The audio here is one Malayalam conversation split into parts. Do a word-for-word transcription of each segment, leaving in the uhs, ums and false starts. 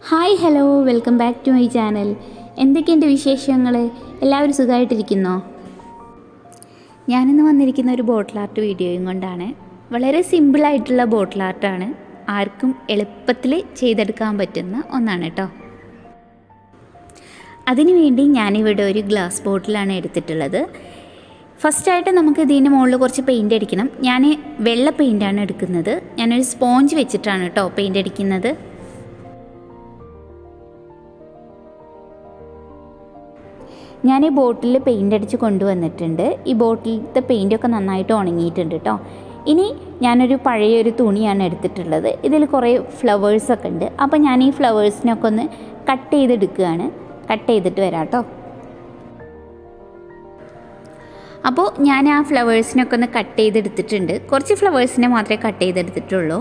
Hi hello welcome back to my channel. എന്തൊക്കെയുണ്ട് വിശേഷങ്ങൾ? എല്ലാവരും സുഖമായിട്ടിരിക്കുന്നോ? ഞാനിന്ന് വന്നിരിക്കുന്ന ഒരു ബോട്ടിൽ ആർട്ട് വീഡിയോയും കൊണ്ടാണ്. വളരെ സിമ്പിളായിട്ടുള്ള ബോട്ടിൽ ആർട്ടാണ്, ആർക്കും എളുപ്പത്തിൽ ചെയ്തെടുക്കാൻ പറ്റുന്ന ഒന്നാണ് കേട്ടോ. അതിനുവേണ്ടി ഞാനിവിടെ ഒരു ഗ്ലാസ് ബോട്ടിലാണ് എടുത്തിട്ടുള്ളത്. ഫസ്റ്റായിട്ട് നമുക്ക് ഇതിൻ്റെ മുകളിൽ കുറച്ച് പെയിൻ്റ് അടിക്കണം. ഞാൻ വെള്ള പെയിൻ്റാണ് എടുക്കുന്നത്. ഞാനൊരു സ്പോഞ്ച് വെച്ചിട്ടാണ് കേട്ടോ പെയിൻ്റ് അടിക്കുന്നത്. ഞാൻ ഈ ബോട്ടിൽ പെയിൻ്റ് അടിച്ച് കൊണ്ടുവന്നിട്ടുണ്ട്. ഈ ബോട്ടിലത്തെ പെയിൻ്റൊക്കെ നന്നായിട്ട് ഉണങ്ങിയിട്ടുണ്ട് കേട്ടോ. ഇനി ഞാനൊരു പഴയൊരു തുണിയാണ് എടുത്തിട്ടുള്ളത്. ഇതിൽ കുറേ ഫ്ലവേഴ്സൊക്കെ ഉണ്ട്. അപ്പോൾ ഞാൻ ഈ ഫ്ലവേഴ്സിനൊക്കെ ഒന്ന് കട്ട് ചെയ്തെടുക്കുകയാണ്. കട്ട് ചെയ്തിട്ട് വരാം കേട്ടോ. അപ്പോൾ ഞാൻ ആ ഫ്ലവേഴ്സിനൊക്കെ ഒന്ന് കട്ട് ചെയ്തെടുത്തിട്ടുണ്ട്. കുറച്ച് ഫ്ലവേഴ്സിനെ മാത്രമേ കട്ട് ചെയ്തെടുത്തിട്ടുള്ളൂ.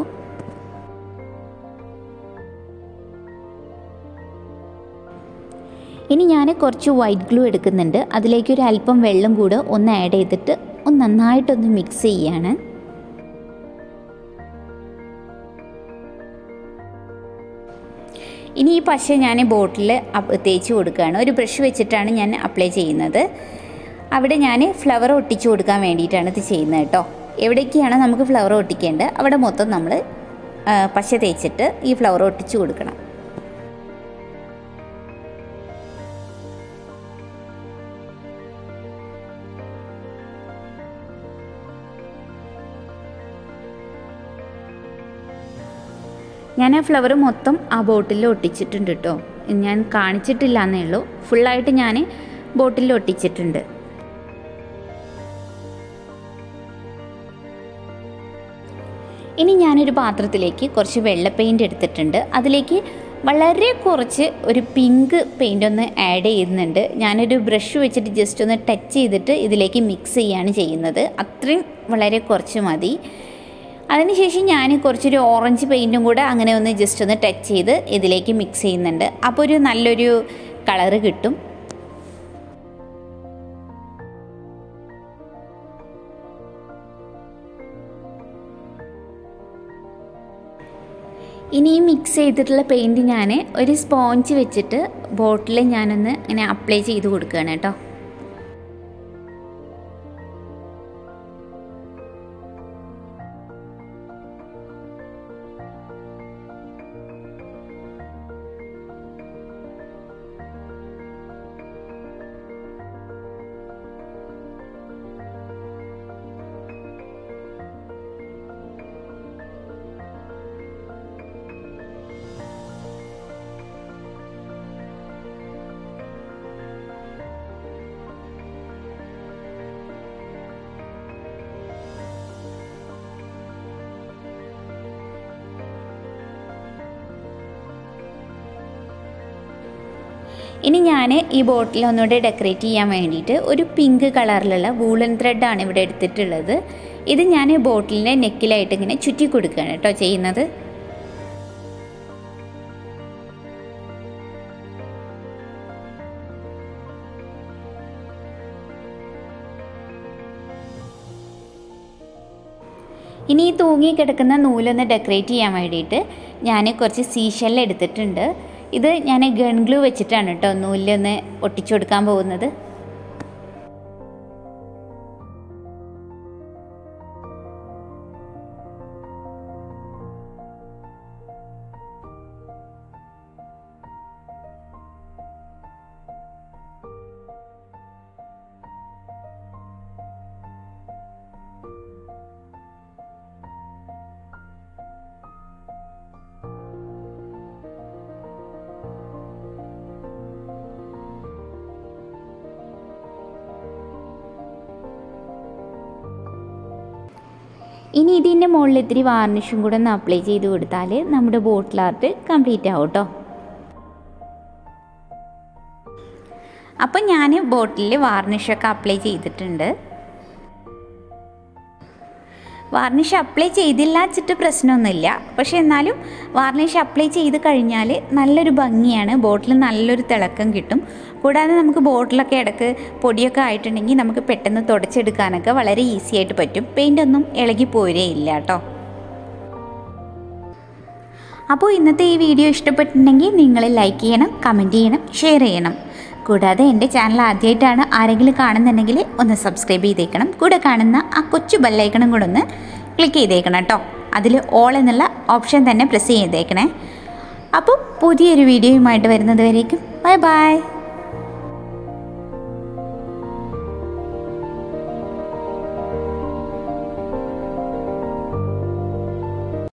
ഇനി ഞാൻ കുറച്ച് വൈറ്റ് ഗ്ലൂ എടുക്കുന്നുണ്ട്. അതിലേക്ക് ഒരു അല്പം വെള്ളം കൂടെ ഒന്ന് ആഡ് ചെയ്തിട്ട് ഒന്ന് നന്നായിട്ടൊന്ന് മിക്സ് ചെയ്യാണ്. ഇനി ഈ പശ ഞാൻ ബോട്ടിൽ തേച്ച് കൊടുക്കുകയാണ്. ഒരു ബ്രഷ് വെച്ചിട്ടാണ് ഞാൻ അപ്ലൈ ചെയ്യുന്നത്. അവിടെ ഞാൻ ഫ്ലവർ ഒട്ടിച്ചു കൊടുക്കാൻ വേണ്ടിയിട്ടാണ് ഇത് ചെയ്യുന്നത് കേട്ടോ. എവിടേക്കാണ് നമുക്ക് ഫ്ലവർ ഒട്ടിക്കേണ്ടത് അവിടെ മൊത്തം നമ്മൾ പശ തേച്ചിട്ട് ഈ ഫ്ലവർ ഒട്ടിച്ചു കൊടുക്കണം. ഞാൻ ആ ഫ്ലവർ മൊത്തം ആ ബോട്ടിലിൽ ഒട്ടിച്ചിട്ടുണ്ട് കേട്ടോ. ഞാൻ കാണിച്ചിട്ടില്ല എന്നേ ഉള്ളൂ. ഫുള്ളായിട്ട് ഞാൻ ബോട്ടിലിൽ ഒട്ടിച്ചിട്ടുണ്ട്. ഇനി ഞാനൊരു പാത്രത്തിലേക്ക് കുറച്ച് വെള്ള പെയിൻറ്റ് എടുത്തിട്ടുണ്ട്. അതിലേക്ക് വളരെ കുറച്ച് ഒരു പിങ്ക് പെയിൻ്റ് ഒന്ന് ആഡ് ചെയ്യുന്നുണ്ട്. ഞാനൊരു ബ്രഷ് വെച്ചിട്ട് ജസ്റ്റ് ഒന്ന് ടച്ച് ചെയ്തിട്ട് ഇതിലേക്ക് മിക്സ് ചെയ്യാണ് ചെയ്യുന്നത്. അത്രയും വളരെ കുറച്ച് മതി. അതിനുശേഷം ഞാൻ കുറച്ചൊരു ഓറഞ്ച് പെയിൻറ്റും കൂടെ അങ്ങനെ ഒന്ന് ജസ്റ്റ് ഒന്ന് ടച്ച് ചെയ്ത് ഇതിലേക്ക് മിക്സ് ചെയ്യുന്നുണ്ട്. അപ്പോൾ ഒരു നല്ലൊരു കളറ് കിട്ടും. ഇനി ഈ മിക്സ് ചെയ്തിട്ടുള്ള പെയിൻറ്റ് ഞാൻ ഒരു സ്പോഞ്ച് വെച്ചിട്ട് ബോട്ടിൽ ഞാനൊന്ന് ഇങ്ങനെ അപ്ലൈ ചെയ്ത് കൊടുക്കുകയാണ് കേട്ടോ. ഇനി ഞാൻ ഈ ബോട്ടിൽ ഒന്നുകൂടെ ഡെക്കറേറ്റ് ചെയ്യാൻ വേണ്ടിയിട്ട് ഒരു പിങ്ക് കളറിലുള്ള വൂളൻ ത്രെഡാണ് ഇവിടെ എടുത്തിട്ടുള്ളത്. ഇത് ഞാൻ ബോട്ടിലിൻ്റെ നെക്കിലായിട്ട് ഇങ്ങനെ ചുറ്റി കൊടുക്കുകയാണ് കേട്ടോ ചെയ്യുന്നത്. ഇനി ഈ തൂങ്ങി കിടക്കുന്ന നൂലൊന്ന് ഡെക്കറേറ്റ് ചെയ്യാൻ വേണ്ടിയിട്ട് ഞാൻ കുറച്ച് സീഷെൽ എടുത്തിട്ടുണ്ട്. ഇത് ഞാൻ ഗൺ ഗ്ലൂ വെച്ചിട്ടാണ് കേട്ടോ നൂലൊന്ന് ഒട്ടിച്ചു കൊടുക്കാൻ പോകുന്നത്. ഇനി ഇതിൻ്റെ മുകളിൽ ഇത്തിരി വാർണിഷും കൂടെ ഒന്ന് അപ്ലൈ ചെയ്ത് കൊടുത്താൽ നമ്മുടെ ബോട്ടിൽ ആർട്ട് കംപ്ലീറ്റ് ആവും കേട്ടോ. അപ്പം ഞാൻ ബോട്ടിലിൽ വാർണിഷൊക്കെ അപ്ലൈ ചെയ്തിട്ടുണ്ട്. വാർണിഷ് അപ്ലൈ ചെയ്തില്ല വെച്ചിട്ട് പ്രശ്നമൊന്നുമില്ല. പക്ഷെ എന്നാലും വാർണിഷ് അപ്ലൈ ചെയ്ത് കഴിഞ്ഞാൽ നല്ലൊരു ഭംഗിയാണ്, ബോട്ടിൽ നല്ലൊരു തിളക്കം കിട്ടും. കൂടാതെ നമുക്ക് ബോട്ടിലൊക്കെ ഇടയ്ക്ക് പൊടിയൊക്കെ ആയിട്ടുണ്ടെങ്കിൽ നമുക്ക് പെട്ടെന്ന് തുടച്ചെടുക്കാനൊക്കെ വളരെ ഈസി ആയിട്ട് പറ്റും. പെയിൻ്റൊന്നും ഇളകി പോരുകയില്ല കേട്ടോ. അപ്പോൾ ഇന്നത്തെ ഈ വീഡിയോ ഇഷ്ടപ്പെട്ടിട്ടുണ്ടെങ്കിൽ നിങ്ങൾ ലൈക്ക് ചെയ്യണം, കമൻറ്റ് ചെയ്യണം, ഷെയർ ചെയ്യണം. കൂടാതെ എൻ്റെ ചാനൽ ആദ്യമായിട്ടാണ് ആരെങ്കിലും കാണുന്നുണ്ടെങ്കിൽ ഒന്ന് സബ്സ്ക്രൈബ് ചെയ്തേക്കണം. കൂടെ കാണുന്ന ആ കൊച്ചു ബെല്ലൈക്കണും കൂടെ ഒന്ന് ക്ലിക്ക് ചെയ്തേക്കണം കേട്ടോ. അതിൽ ഓൾ എന്നുള്ള ഓപ്ഷൻ തന്നെ പ്രസ് ചെയ്തേക്കണേ. അപ്പോൾ പുതിയൊരു വീഡിയോയുമായിട്ട് വരുന്നത് വരേക്കും ബൈ ബൈ.